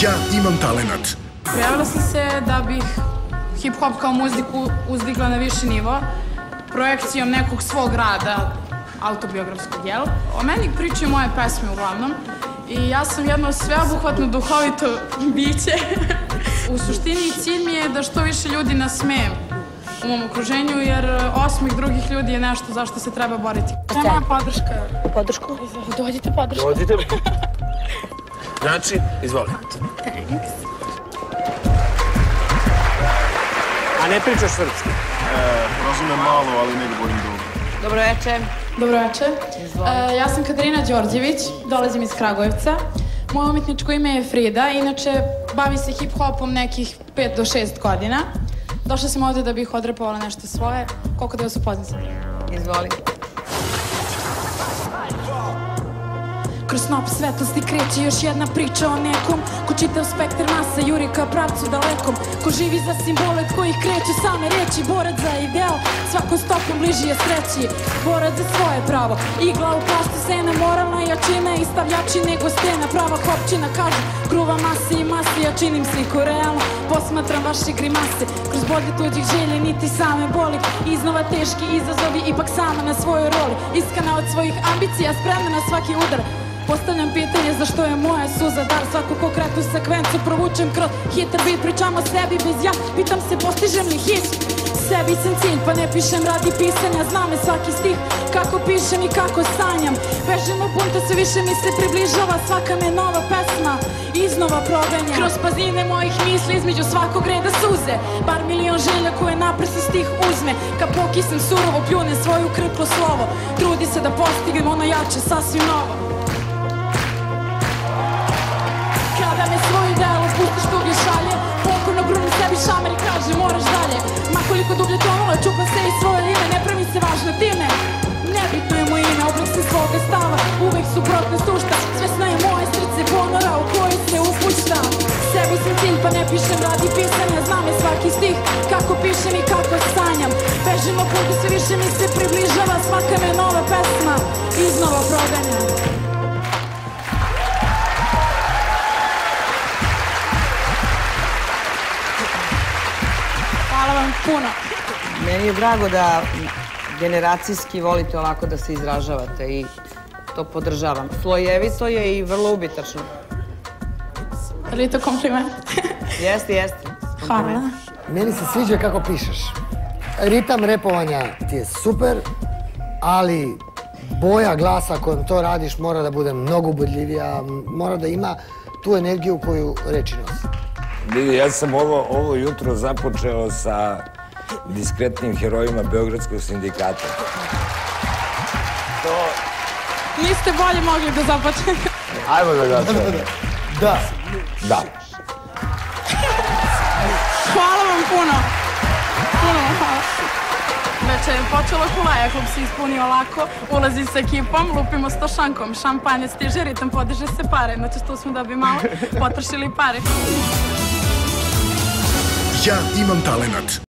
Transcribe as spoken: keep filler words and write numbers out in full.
Ja imam talenat. Prijavila sam se da bih hip-hop kao muziku uzdigla na viši nivo, projekcijom nekog svog rada, autobiografskog, jel? O meni pričaju moje pesme uglavnom i ja sam jedno sveobuhvatno duhovito biće. U suštini cilj mi je da što više ljudi nasmejem u mom okruženju, jer osmeh drugih ljudi je nešto zašto se treba boriti. To je moja podrška. Podršku? Dođite podršku. Dođite. Znači, izvoli. Thanks. A ne pričaš srpski? Razumem malo, ali ne govorim dobro. Dobro večer. Dobro večer. Ja sam Katarina Đorđević, dolazim iz Kragujevca. Moje umetničko ime je Frida, inače bavi se hip-hopom nekih pet do šest godina. Došla sam ovde da bih odrepovala nešto svoje. Koliko da vas upoznam? Izvoli. Kroz snop svetlosti kreće još jedna priča o nekom ko čitav spektar masa juri ka pravcu dalekom, ko živi za simbole od kojih kreću same reči, borac za ideal, svakom stopom bliži je sreći, borac za svoje pravo, igla u plastu sena, moralna jačina i stavljači nego stena, prava hopčina kažu, gruva masi i masi, ja činim sliku realno, posmatram vaše grimase, kroz bolje tuđih želje niti same boli, iznova teški izazovi, ipak sama na svojoj roli, iskana od svojih ambicija, spremna na svaki udar. Postavljam pitanje zašto je moja suza dar, svaku konkretnu sekvencu provučem kroz hitar beat, pričam o sebi bez ja, pitam se postižem li hit. Sebi sam cilj pa ne pišem radi pisanja, znam me svaki stih, kako pišem i kako sanjam. Bežim u bunta, sve više mi se približava, svaka me nova pesma iznova proganja. Kroz pazine mojih misli između svakog reda suze, bar milion želja koje naprsi stih uzme, ka pokisem surovo, pljunem svoju krplo slovo, trudi se da postignem ono jače, sasvim novo. Kada me svoj ideal pustiš tuge šalje, pokorno grunim sebi šamer i kaže moraš dalje. Makoliko dublje tonula, čupam se i svoje ime, ne pravim se važno time. Nebitno je moje ime, oblak se svoga stava, uvek suprotno sušta, svesna je moje srce ponora u koje se upušta. Sebi sam cilj pa ne pišem radi pisanja, znam me svaki stih, kako pišem i kako sanjam. Bežim o putu, sve više mi se približava, svaka me nova pesma iznova proganja. Hvala vam puno. Meni je drago da generacijski volite ovako da se izražavate i to podržavam. Slojevito je i vrlo ubitačno. Je li to kompliment? Jeste, jeste. Hvala. Meni se sviđa kako pišeš. Ritam repovanja ti je super, ali boja glasa kojom to radiš mora da bude mnogo ubedljivija, mora da ima tu energiju koju reči nosi. Vidi, ja sam ovo jutro započeo sa diskretnim herojima Beogradskog sindikata. Niste bolje mogli da započnete. Ajmo da započnemo. Da. Da. Hvala vam puno. Puno vam hvala. Večer je počelo kulaja, klub se ispunio lako, ulazi s ekipom, lupimo sto šankom, šampanje stiže, ritam podiže se pare, znači tu smo da bi malo potrošili pare. Ja imam talenat.